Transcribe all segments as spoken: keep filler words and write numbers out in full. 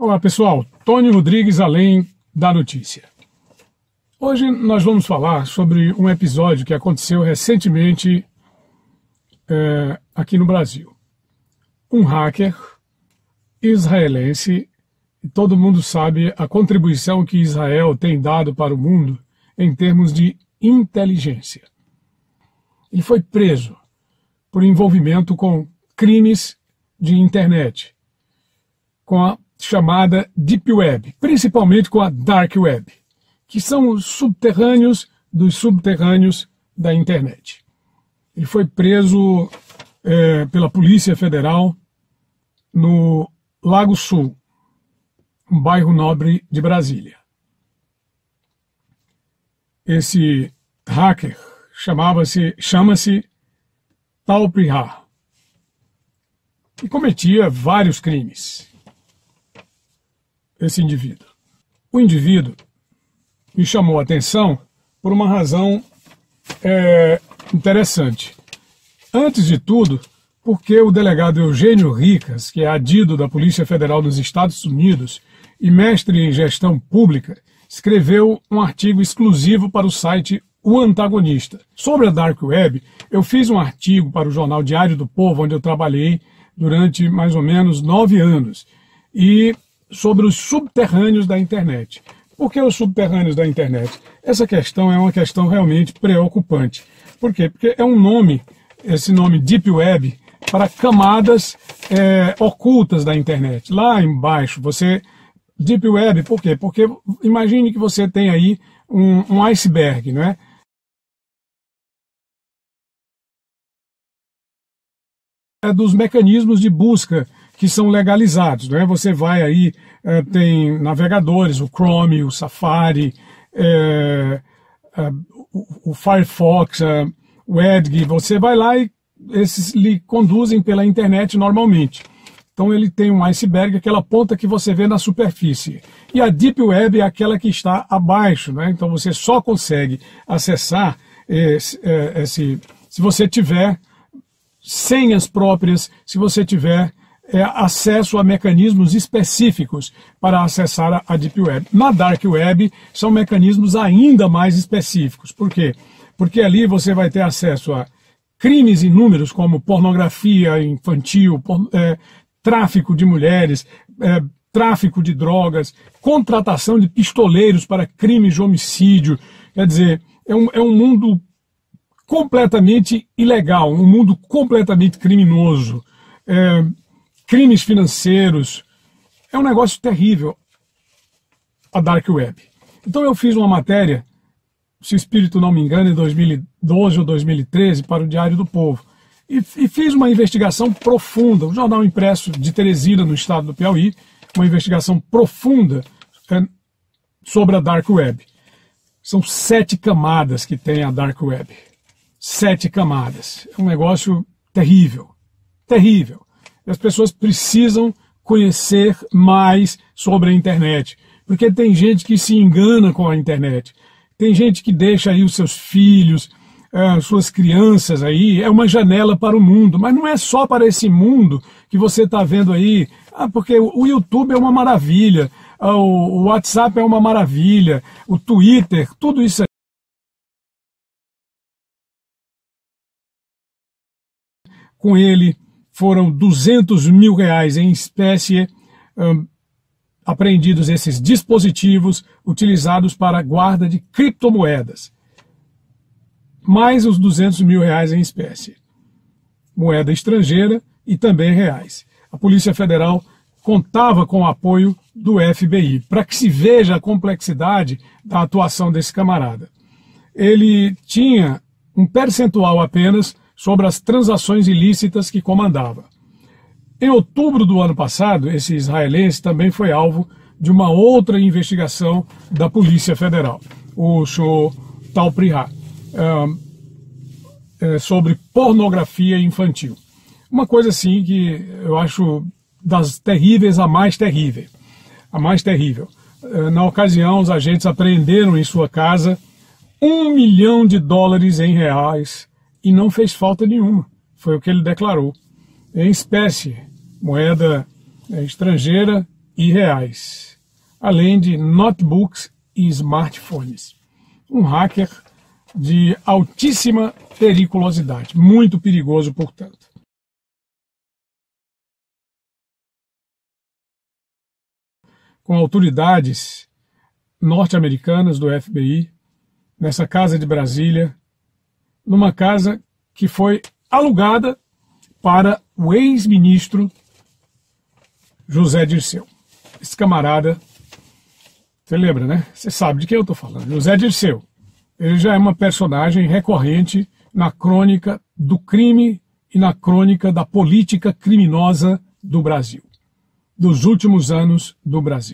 Olá pessoal, Tony Rodrigues, Além da Notícia. Hoje nós vamos falar sobre um episódio que aconteceu recentemente é, aqui no Brasil. Um hacker israelense, e todo mundo sabe a contribuição que Israel tem dado para o mundo em termos de inteligência. Ele foi preso por envolvimento com crimes de internet, com a chamada Deep Web, principalmente com a Dark Web, que são os subterrâneos dos subterrâneos da internet. Ele foi preso é, pela Polícia Federal no Lago Sul, um bairro nobre de Brasília. Esse hacker chamava-se, chama-se Tal Priha e cometia vários crimes. Esse indivíduo. O indivíduo me chamou a atenção por uma razão é, interessante. Antes de tudo, porque o delegado Eugênio Ricas, que é adido da Polícia Federal dos Estados Unidos e mestre em gestão pública, escreveu um artigo exclusivo para o site O Antagonista. Sobre a Dark Web, eu fiz um artigo para o jornal Diário do Povo, onde eu trabalhei durante mais ou menos nove anos, e sobre os subterrâneos da internet. Por que os subterrâneos da internet? Essa questão é uma questão realmente preocupante. Por quê? Porque é um nome, esse nome Deep Web, para camadas é, ocultas da internet. Lá embaixo, você... Deep Web, por quê? Porque imagine que você tem aí um, um iceberg, não é? É dos mecanismos de busca que são legalizados, não é? Você vai aí, é, tem navegadores, o Chrome, o Safari, é, é, o, o Firefox, é, o Edge, você vai lá e esses lhe conduzem pela internet normalmente. Então ele tem um iceberg, aquela ponta que você vê na superfície. E a Deep Web é aquela que está abaixo, né? Então você só consegue acessar esse, esse se você tiver senhas próprias, se você tiver é, acesso a mecanismos específicos para acessar a, a Deep Web. Na Dark Web são mecanismos ainda mais específicos. Por quê? Porque ali você vai ter acesso a crimes inúmeros como pornografia infantil, por, é, tráfico de mulheres, é, tráfico de drogas, contratação de pistoleiros para crimes de homicídio. Quer dizer, é um, é um mundo completamente ilegal, um mundo completamente criminoso, é, crimes financeiros. É um negócio terrível, a Dark Web. Então eu fiz uma matéria, se o espírito não me engana, em dois mil e doze ou dois mil e treze, para o Diário do Povo. E, e fiz uma investigação profunda, um jornal impresso de Teresina, no estado do Piauí, uma investigação profunda é, sobre a Dark Web. São sete camadas que tem a Dark Web. Sete camadas. É um negócio terrível. Terrível. As pessoas precisam conhecer mais sobre a internet. Porque tem gente que se engana com a internet. Tem gente que deixa aí os seus filhos, as suas crianças aí. É uma janela para o mundo. Mas não é só para esse mundo que você está vendo aí. Ah, porque o YouTube é uma maravilha. O WhatsApp é uma maravilha. O Twitter, tudo isso aí. Com ele foram duzentos mil reais em espécie um, apreendidos esses dispositivos utilizados para a guarda de criptomoedas. Mais os duzentos mil reais em espécie. Moeda estrangeira e também reais. A Polícia Federal contava com o apoio do F B I, para que se veja a complexidade da atuação desse camarada. Ele tinha um percentual apenas sobre as transações ilícitas que comandava. Em outubro do ano passado, esse israelense também foi alvo de uma outra investigação da Polícia Federal, o senhor Tal Priha, é, sobre pornografia infantil. Uma coisa assim que eu acho das terríveis a mais terrível. A mais terrível. Na ocasião, os agentes apreenderam em sua casa um milhão de dólares em reais e não fez falta nenhuma. Foi o que ele declarou. Em espécie, moeda estrangeira e reais, além de notebooks e smartphones. Um hacker de altíssima periculosidade, muito perigoso, portanto. Com autoridades norte-americanas do F B I, nessa casa de Brasília, numa casa que foi alugada para o ex-ministro José Dirceu. Esse camarada, você lembra, né? Você sabe de quem eu estou falando. José Dirceu. Ele já é uma personagem recorrente na crônica do crime e na crônica da política criminosa do Brasil, dos últimos anos do Brasil.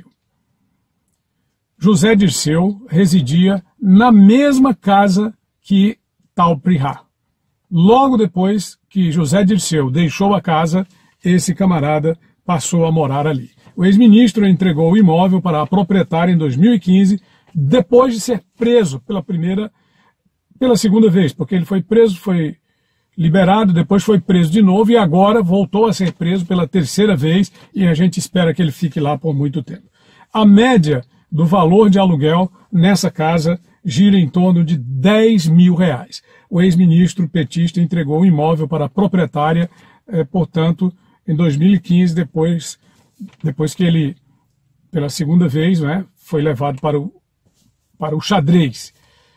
José Dirceu residia na mesma casa que Tal Prihá. Logo depois que José Dirceu deixou a casa, esse camarada passou a morar ali. O ex-ministro entregou o imóvel para a proprietária em dois mil e quinze, depois de ser preso pela primeira, pela segunda vez, porque ele foi preso, foi liberado, depois foi preso de novo e agora voltou a ser preso pela terceira vez e a gente espera que ele fique lá por muito tempo. A média do valor de aluguel nessa casa gira em torno de dez mil reais. O ex-ministro petista entregou o imóvel para a proprietária, eh, portanto, em dois mil e quinze, depois, depois que ele, pela segunda vez, né, foi levado para o, para o xadrez.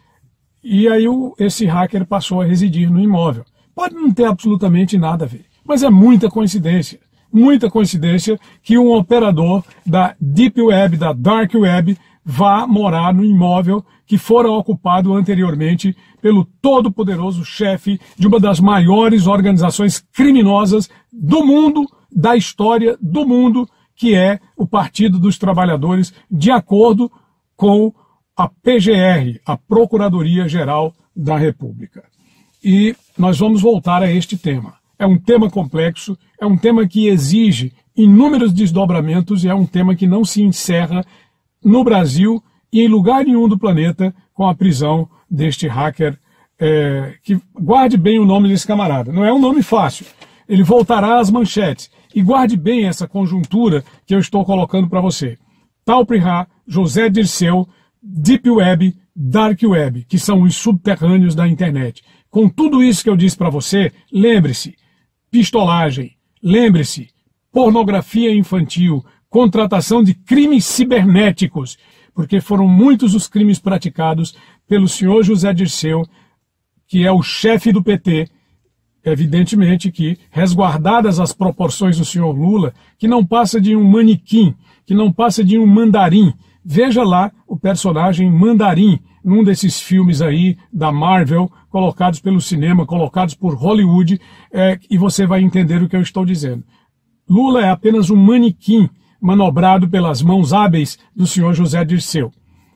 E aí o, esse hacker passou a residir no imóvel. Pode não ter absolutamente nada a ver, mas é muita coincidência. Muita coincidência que um operador da Deep Web, da Dark Web, vá morar no imóvel que fora ocupado anteriormente pelo todo-poderoso chefe de uma das maiores organizações criminosas do mundo, da história do mundo, que é o Partido dos Trabalhadores, de acordo com a P G R, a Procuradoria-Geral da República. E nós vamos voltar a este tema. É um tema complexo, é um tema que exige inúmeros desdobramentos e é um tema que não se encerra no Brasil e em lugar nenhum do planeta com a prisão deste hacker, é, que guarde bem o nome desse camarada. Não é um nome fácil. Ele voltará às manchetes. E guarde bem essa conjuntura que eu estou colocando para você. Tal Prihá, José Dirceu, Deep Web, Dark Web, que são os subterrâneos da internet. Com tudo isso que eu disse para você, lembre-se, pistolagem, lembre-se, pornografia infantil, contratação de crimes cibernéticos, porque foram muitos os crimes praticados pelo senhor José Dirceu, que é o chefe do P T, evidentemente que, resguardadas as proporções do senhor Lula, que não passa de um manequim, que não passa de um mandarim. Veja lá o personagem Mandarim, num desses filmes aí da Marvel, colocados pelo cinema, colocados por Hollywood, é, e você vai entender o que eu estou dizendo. Lula é apenas um manequim manobrado pelas mãos hábeis do senhor José Dirceu.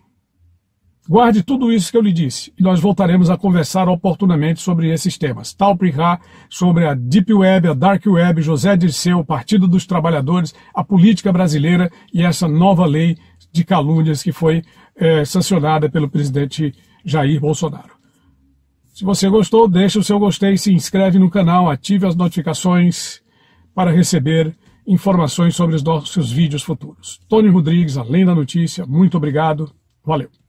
Guarde tudo isso que eu lhe disse, e nós voltaremos a conversar oportunamente sobre esses temas. Tal Prihá, sobre a Deep Web, a Dark Web, José Dirceu, o Partido dos Trabalhadores, a política brasileira e essa nova lei de calúnias que foi é, sancionada pelo presidente Jair Bolsonaro. Se você gostou, deixe o seu gostei, se inscreve no canal, ative as notificações para receber informações sobre os nossos vídeos futuros. Tony Rodrigues, Além da Notícia, muito obrigado, valeu.